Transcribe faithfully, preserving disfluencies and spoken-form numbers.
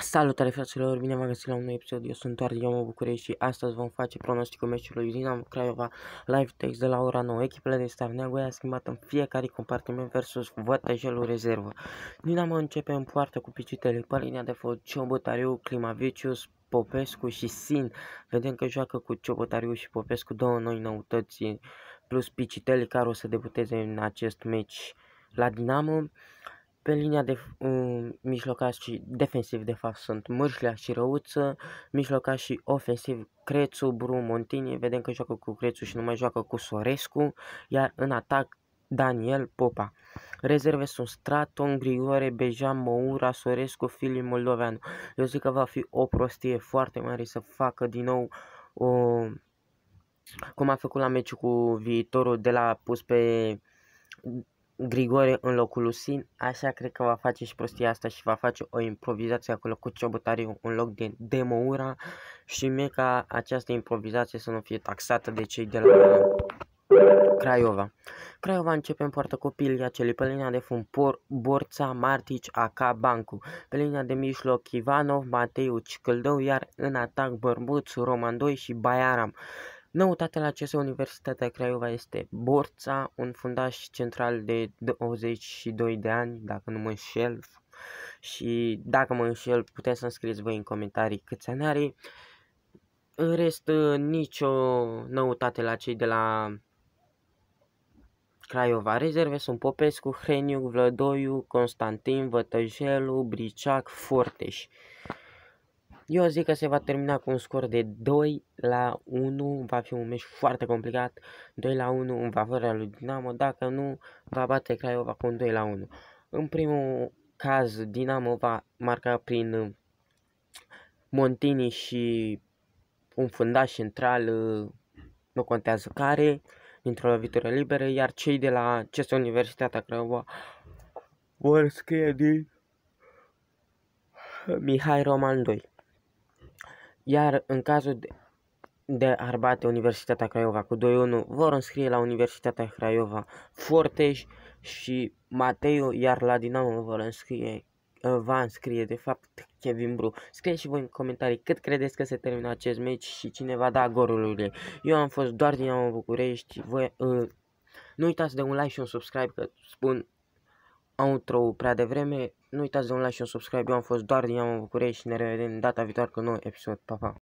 Salutare fraților, bine v-am găsit la un nou episod, eu sunt doar Dinamo București și astăzi vom face pronosticul meciului Dinamo Craiova live text de la ora nouă. Echipele de start Neagoia a schimbat în fiecare compartiment versus Vătăjelul rezervă. Dinamo începe în poartă cu Picitele, pe linia de fond Ciobotariu, Climavicius, Popescu și Sin. Vedem că joacă cu Ciobotariu și Popescu, două noi noutăți, plus Picitele care o să debuteze în acest meci la Dinamo. Pe linia de uh, mijlocaș și defensiv de fapt sunt Mârșlea și Răuță, mijlocaș și ofensiv Crețu, Bru, Montini. Vedem că joacă cu Crețu și nu mai joacă cu Sorescu, iar în atac Daniel Popa. Rezerve sunt Straton, Grigore, Bejan, Moura, Sorescu, Filip Moldoveanu. Eu zic că va fi o prostie foarte mare să facă din nou o, cum a făcut la meciul cu Viitorul, de la pus pe Grigore în locul lui Sin, așa cred că va face și prostia asta și va face o improvizație acolo cu Ciobotariu în loc de, de Moura și mie ca această improvizație să nu fie taxată de cei de la Craiova. Craiova începe în poartă cu Piliaceli, pe linia de fund Por, Borța, Martici, Aca, Bancu, pe linia de mijloc Ivanov, Mateiu, Cicăldău, iar în atac Bărbuț, Roman doi și Baiaram. Noutatea la C S Universitatea Craiova este Borța, un fundaș central de douăzeci și doi de ani, dacă nu mă înșel, și dacă mă înșel puteți să-mi scrieți voi în comentarii câți ani are. În rest, nicio noutate la cei de la Craiova. Rezerve sunt Popescu, Hreniu, Vlădoiu, Constantin, Vătăjelu, Briceac, Forteș. Eu zic că se va termina cu un scor de doi la unu, va fi un meci foarte complicat, doi la unu în favoarea lui Dinamo, dacă nu va bate Craiova cu un doi la unu. În primul caz Dinamo va marca prin Montini și un fundaș central, nu contează care, dintr-o lovitură liberă, iar cei de la C S Universitatea Craiova vor scrie din Mihai Roman doi. Iar în cazul de, de ar bate Universitatea Craiova cu doi unu, vor înscrie la Universitatea Craiova Forteș și Mateiu, iar la Dinamo vor înscrie, va înscrie de fapt Kevin Bru. Scrieți și voi în comentarii cât credeți că se termină acest meci și cine va da golurile. Eu am fost doar Dinamo București, voi, uh, nu uitați de un like și un subscribe, că spun outro prea devreme. Nu uitați de un like și un subscribe, eu am fost doar Dinamo București și ne revedem data viitoare cu un nou episod. Pa, pa!